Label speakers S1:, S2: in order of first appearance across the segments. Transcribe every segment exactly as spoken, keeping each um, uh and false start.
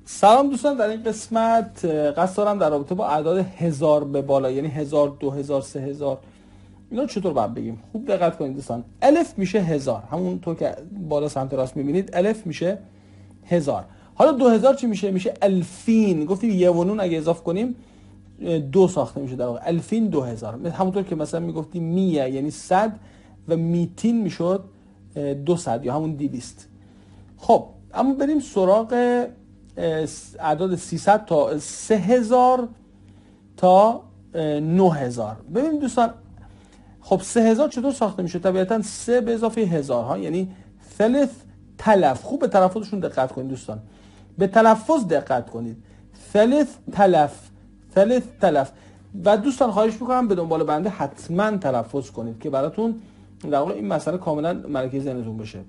S1: سلام دوستان، در این قسمت قصد دارم در رابطه با اعداد هزار به بالا، یعنی هزار، دو هزار، سه هزار، اینا چطور باید بگیم. خوب دقت کنید دوستان. الف میشه هزار، همون تو که بالا سمت راست میبینید الف میشه هزار. حالا دو هزار چی میشه؟ میشه الفین. گفتیم یه و نون اگه اضافه کنیم دو ساخته میشه، در واقع الفین دو هزار. همونطور که مثلا میگفتیم میه یعنی صد و میتین میشد دو صد یا همون دویست. خب اما بریم سراغ اعداد سیصد تا سه هزار تا نه هزار. ببینید دوستان، خب سه هزار چطور ساخته میشه؟ طبیعتا سه به اضافه هزار ها، یعنی ثلث تلف. خوب به تلفظشون دقت کنید دوستان، به تلفظ دقت کنید. ثلث تلف، ثلث تلف. و دوستان خواهش میکنم به دنبال بنده حتما تلفظ کنید که براتون در واقع این مسئله کاملا ملکه ذهنتون بشه.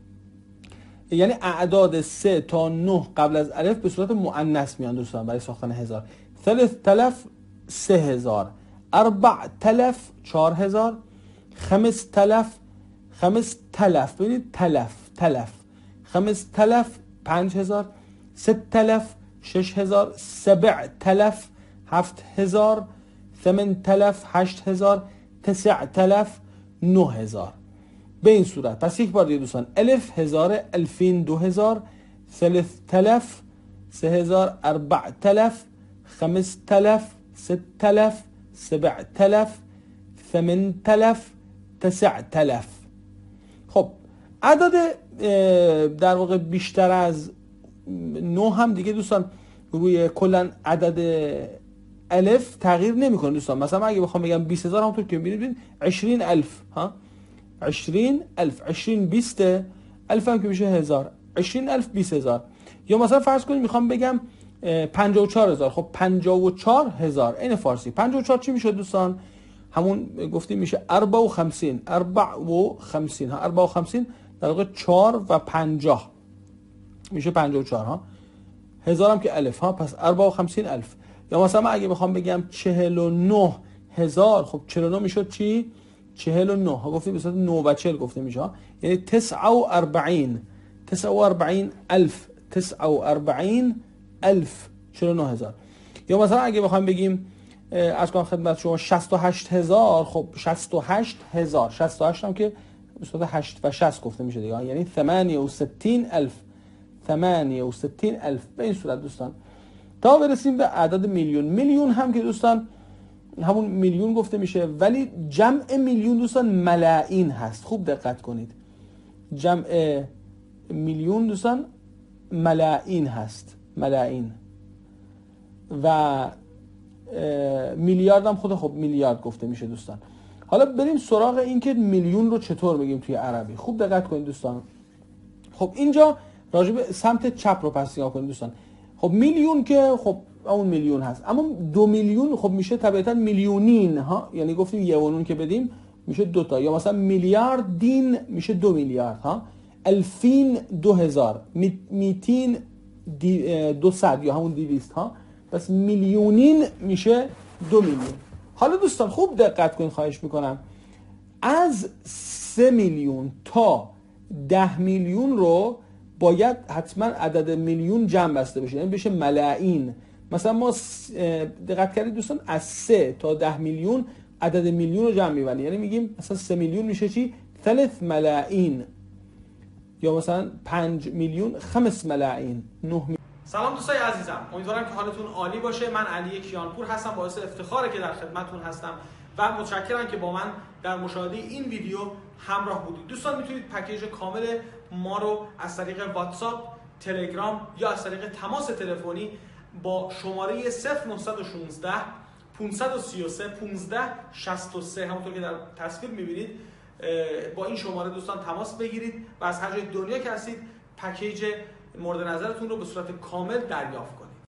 S1: یعنی اعداد سه تا نه قبل از الف به صورت مؤنث میان دوستان برای ساختن هزار. ثلث تلف سه هزار، اربع تلف چهار هزار، خمس تلف خمس تلف، ببینید تلف تلف، خمس تلف پنج هزار، ست تلف شش هزار، سبع تلف هفت هزار، ثمن تلف هشت هزار، تسع تلف نه هزار. به این صورت. پس یک بار دیگه دوستان، الف هزار، الفین دو هزار، ثلث تلف سه هزار، اربع تلف، خمس تلف، ست تلف، سبع تلف، ثمن تلف، تسع تلف. خب عدد در واقع بیشتر از نه هم دیگه دوستان روی کلن عدد الف تغییر نمیکنه دوستان. مثلا اگه بخوام بگم بیست هزار، همونطور که میبینید عشرین الف ها، عشرین الف، عشرین بیسته، الف هم که میشه هزار، عشرین الف بیست هزار. یا مثلا فرض کنید میخوام بگم پنجاه و چهار هزار، خب پنجاه و چهار هزار این فارسی. پنجاه و چهار چی میشه دوستان؟ همون گفتیم میشه اربع و خمسین، اربع و خمسین ها، اربع و خمسین در واقع چهار و پنجاه میشه پنجاه و چهار ها، هزار هم که الف ها، پس اربع و خمسین الف. یا مثلا اگه بخوام بگم چهل و نه هزار، خب چهل و نه میشد چی؟ چهل و نه ها، گفتیم به صورت نه و چهل گفته میشه، یعنی تسعه و اربعین، تسعه و اربعین الف، تسعه و اربعین الف، چهل و نه هزار. یا مثلا اگه بخوایم بگیم از کنم خدمت شما شصت و هشت هزار، خب شصت و هشت هزار، شصت و هشت هم که به صورت هشت و شصت گفته میشه دیگه، یعنی ثمانیه و ستین الف، ثمانیه و ستین الف. به این صورت دوستان تا برسیم به اعداد میلیون. میلیون هم که دوستان همون میلیون گفته میشه، ولی جمع میلیون دوستان ملایین هست. خوب دقت کنید، جمع میلیون دوستان ملایین هست، ملایین. و میلیارد هم خود خب میلیارد گفته میشه دوستان. حالا بریم سراغ این که میلیون رو چطور بگیم توی عربی. خوب دقت کنید دوستان. خب اینجا راجع به سمت چپ رو پس نگاه کنید دوستان. خب میلیون که خب اون میلیون هست، اما دو میلیون خب میشه طبیعتا میلیونین ها، یعنی گفتیم یه و نون که بدیم میشه دو تا. یا مثلا میلیارد دین میشه دو میلیارد ها، الفین دو هزار، میتین دو صد یا همون دویست ها، پس میلیونین میشه دو میلیون. حالا دوستان خوب دقت کنید خواهش میکنم، از سه میلیون تا ده میلیون رو باید حتما عدد میلیون جمع بسته بشه، یعنی بشه ملایین. مثلا ما دقت کردید دوستان، از سه تا ده میلیون عدد میلیون رو جمع می‌بندیم، یعنی میگیم مثلا سه میلیون میشه چی؟ ثلث ملایین. یا مثلا پنج میلیون خمس ملایین، نه میلیون.
S2: سلام دوستای عزیزم، امیدوارم که حالتون عالی باشه. من علی کیانپور هستم، باعث افتخاره که در خدمتتون هستم و متشکرم که با من در مشاهده این ویدیو همراه بودید. دوستان میتونید پکیج کامل ما رو از طریق واتساپ، تلگرام یا از طریق تماس تلفنی با شماره صفر نه یک شش پانصد و سی و سه پانزده شصت و سه همونطور که در تصویر میبینید با این شماره دوستان تماس بگیرید و از هر جای دنیا که هستید پکیج مورد نظرتون رو به صورت کامل دریافت کنید.